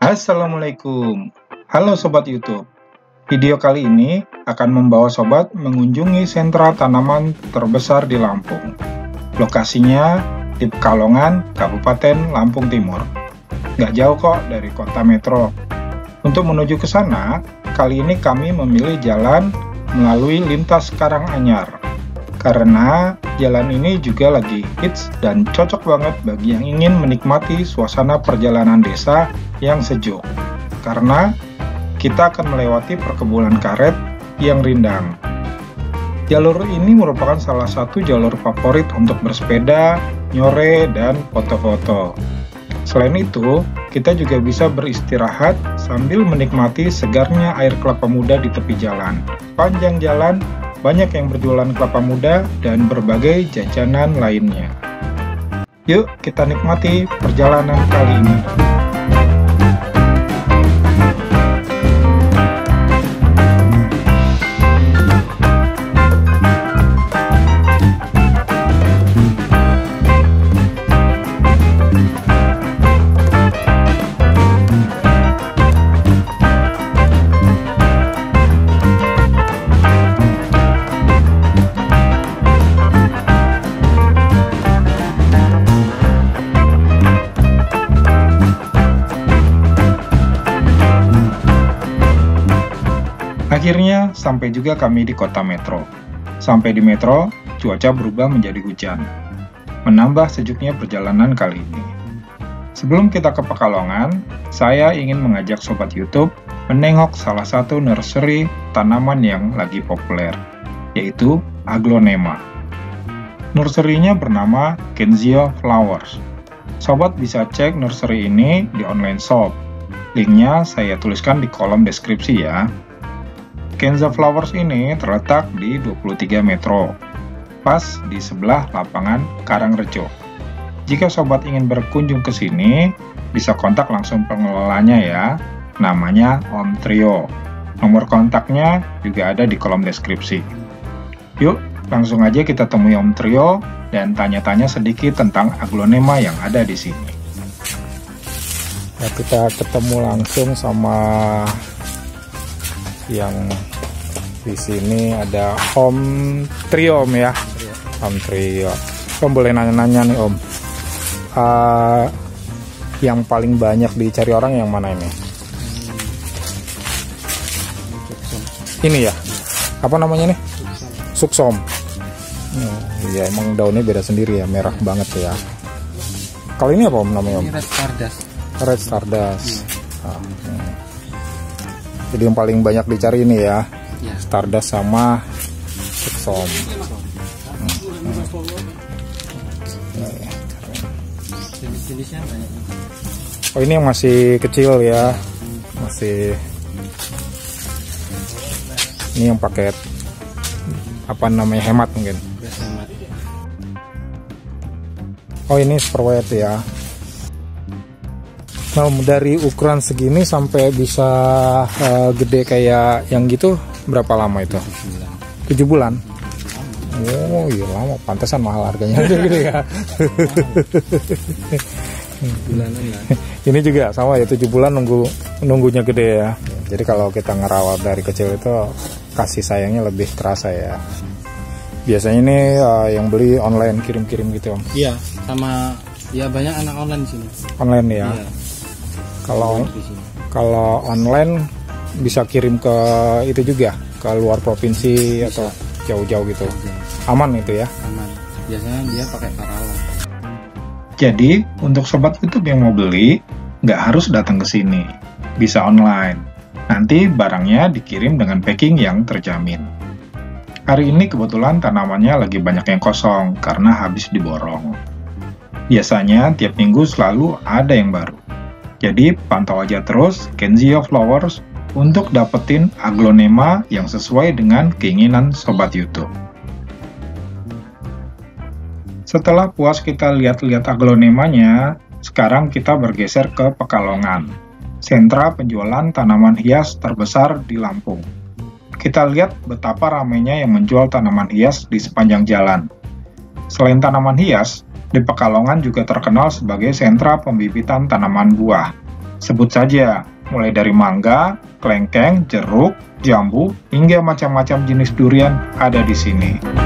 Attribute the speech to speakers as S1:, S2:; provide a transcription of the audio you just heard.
S1: Assalamualaikum. Halo Sobat YouTube. Video kali ini akan membawa Sobat mengunjungi sentra tanaman terbesar di Lampung. Lokasinya di Pekalongan, Kabupaten Lampung Timur. Nggak jauh kok dari kota metro. Untuk menuju ke sana, kali ini kami memilih jalan melalui lintas Karanganyar. Karena jalan ini juga lagi hits dan cocok banget bagi yang ingin menikmati suasana perjalanan desa yang sejuk. Karena kita akan melewati perkebunan karet yang rindang. Jalur ini merupakan salah satu jalur favorit untuk bersepeda, nyore, dan foto-foto. Selain itu, kita juga bisa beristirahat sambil menikmati segarnya air kelapa muda di tepi jalan. Panjang jalan, banyak yang berjualan kelapa muda dan berbagai jajanan lainnya. Yuk kita nikmati perjalanan kali ini. Akhirnya sampai juga kami di kota metro. Sampai di metro, cuaca berubah menjadi hujan, menambah sejuknya perjalanan kali ini. Sebelum kita ke Pekalongan, saya ingin mengajak Sobat YouTube menengok salah satu nursery tanaman yang lagi populer, yaitu Aglonema. Nursery-nya bernama Kenzio Flowers. Sobat bisa cek nursery ini di online shop. Linknya saya tuliskan di kolom deskripsi ya. Kenzio Flowers ini terletak di 23 Metro, pas di sebelah lapangan Karangrejo. Jika Sobat ingin berkunjung ke sini, bisa kontak langsung pengelolanya ya, namanya Om Trio. Nomor kontaknya juga ada di kolom deskripsi. Yuk, langsung aja kita temui Om Trio dan tanya-tanya sedikit tentang Aglonema yang ada di sini. Nah, kita ketemu langsung sama yang di sini ada Om Trio, Om ya. Om Trio. Om boleh nanya-nanya nih Om. Yang paling banyak dicari orang yang mana ini? Ini ya. Apa namanya nih? Suksom. Ya emang daunnya beda sendiri ya, merah banget ya. Kalau ini apa Om namanya Om?
S2: Red Stardust.
S1: Red Stardust. Jadi yang paling banyak dicari ini ya, Stardust sama Suksom.
S2: Jenis-jenisnya banyak.
S1: Oh ini yang masih kecil ya, masih. Ini yang paket apa namanya, hemat mungkin.
S2: Hemat.
S1: Oh ini super wet ya. Nah, dari ukuran segini sampai bisa gede kayak yang gitu berapa lama itu? 7 bulan. Oh iya lama, pantesan mahal harganya. Gede ya.
S2: Bulanan lah.
S1: Ini juga sama ya, 7 bulan nunggunya gede ya. Jadi kalau kita ngerawat dari kecil itu kasih sayangnya lebih terasa ya. Biasanya ini yang beli online kirim-kirim gitu Om.
S2: Iya, sama ya banyak anak online di sini.
S1: Online ya.
S2: Iya.
S1: Kalau online bisa kirim ke itu juga, ke luar provinsi bisa. Atau jauh-jauh gitu. Aman itu ya?
S2: Aman. Biasanya dia pakai paralon.
S1: Jadi untuk Sobat YouTube yang mau beli, nggak harus datang ke sini, bisa online. Nanti barangnya dikirim dengan packing yang terjamin. Hari ini kebetulan tanamannya lagi banyak yang kosong karena habis diborong. Biasanya tiap minggu selalu ada yang baru. Jadi pantau aja terus Kenzio Flowers untuk dapetin Aglonema yang sesuai dengan keinginan Sobat YouTube. Setelah puas kita lihat-lihat Aglonemanya, sekarang kita bergeser ke Pekalongan, sentra penjualan tanaman hias terbesar di Lampung. Kita lihat betapa ramainya yang menjual tanaman hias di sepanjang jalan. Selain tanaman hias, di Pekalongan juga terkenal sebagai sentra pembibitan tanaman buah. Sebut saja, mulai dari mangga, kelengkeng, jeruk, jambu, hingga macam-macam jenis durian ada di sini.